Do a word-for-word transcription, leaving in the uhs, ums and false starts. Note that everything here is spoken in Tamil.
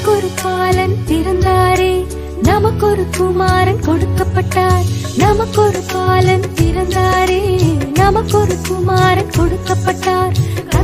நமக்கொரு பாலன் பிறந்தாரே, நமக்கொரு குமாரன் கொடுக்கப்பட்டார். நமக்கொரு பாலன் பிறந்தாரே, நமக்கொரு குமாரன் கொடுக்கப்பட்டார்.